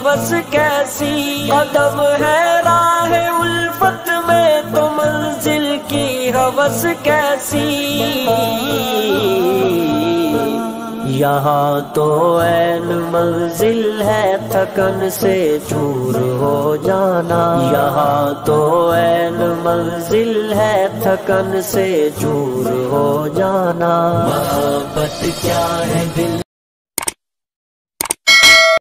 हवस कैसी, अदब है राह उल्फत में तो मंजिल की हवस कैसी। यहाँ तो ऐन मंजिल है थकन से चूर हो जाना, यहाँ तो ऐन मंजिल है थकन से चूर हो जाना। मोहब्बत क्या है दिल